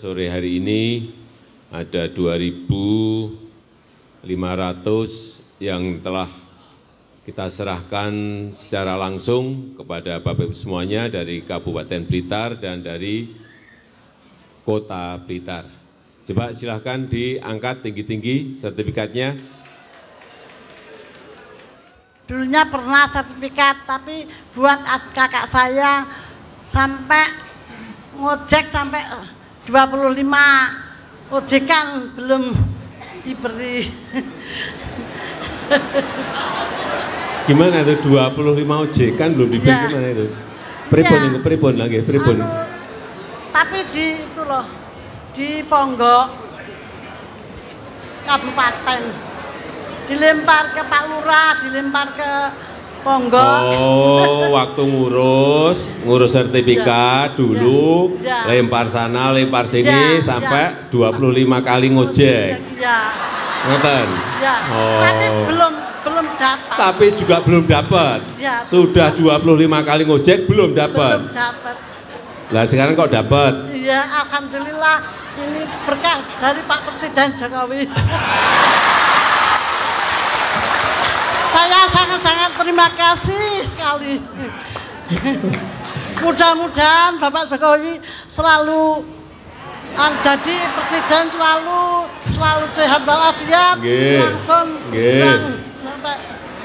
sore hari ini ada 2.500 yang telah kita serahkan secara langsung kepada Bapak Ibu semuanya dari Kabupaten Blitar dan dari Kota Blitar. Coba silahkan diangkat tinggi-tinggi sertifikatnya. Dulunya pernah sertifikat, tapi buat kakak saya sampai ngojek sampai 25 ojekan belum diberi. Gimana itu 25 ojekan belum diberi ya. Gimana itu? Pripun ya. Itu pripun lagi, pripun. Tapi di itu loh, di Ponggok Kabupaten. Dilempar ke Pak Lurah, dilempar ke Ponggok. Oh, waktu ngurus sertifikat dulu, lempar sana, lempar sini, sampai 25 kali ngojek. Ngoten. Oh. Tapi belum dapat. Tapi juga belum dapat. Sudah 25 kali ngojek belum dapat. Belum dapat. Lah sekarang kok dapat? Iya, alhamdulillah ini berkah dari Pak Presiden Jokowi. Saya sangat-sangat terima kasih sekali. Mudah-mudahan Bapak Jokowi selalu jadi presiden, selalu sehat walafiat, langsung sampai.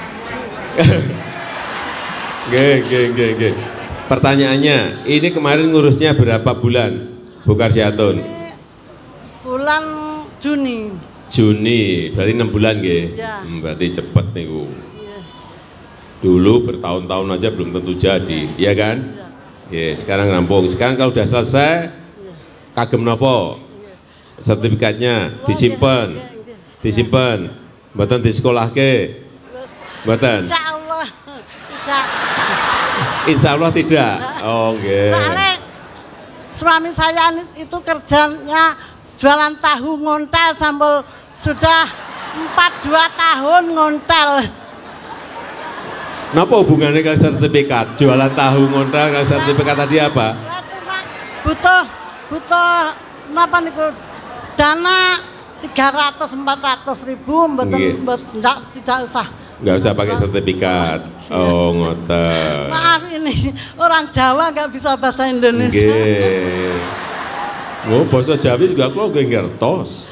Pertanyaannya, ini kemarin ngurusnya berapa bulan, Bu Karsiatun? Bulan Juni. Juni, berarti 6 bulan nggih. Ya. Berarti cepet nih Bu. Ya. Dulu bertahun-tahun aja belum tentu jadi, ya kan? Ya. Sekarang rampung. Sekarang kalau udah selesai, kagem nopo? Sertifikatnya disimpan, disimpan. Mboten disekolahke, mboten. Insya Allah tidak. Insya Allah tidak. Oh, nggih. Soalnya suami saya itu kerjanya jualan tahu ngontel sambil sudah 42 tahun ngontel. Napa hubungannya ke sertifikat? Jualan tahu ngontel ke sertifikat tadi apa? Butuh napa niku dana 300-400 ribu, tidak usah. Nggak usah pakai sertifikat. Oh, ngoten. Maaf ini orang Jawa nggak bisa bahasa Indonesia. Nggih. Oh, bahasa Jawa juga kok nggih ngertos.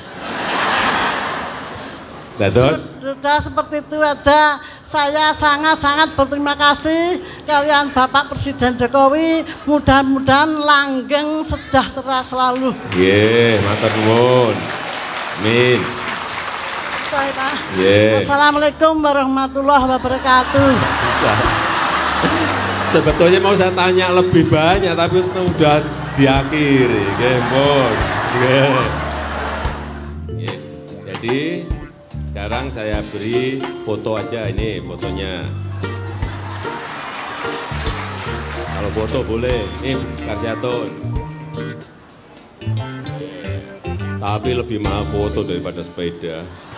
Dados sudah seperti itu aja. Saya sangat-sangat berterima kasih kalian Bapak Presiden Jokowi. Mudah-mudahan langgeng sejahtera selalu. Nggih, matur nuwun. Amin. Assalamualaikum warahmatullahi wabarakatuh. Sebetulnya mau saya tanya lebih banyak, tapi udah diakhiri, gembong. Jadi sekarang saya beri foto aja, ini fotonya. Kalau foto boleh, ini Karsiatun. Tapi lebih mahal foto daripada sepeda.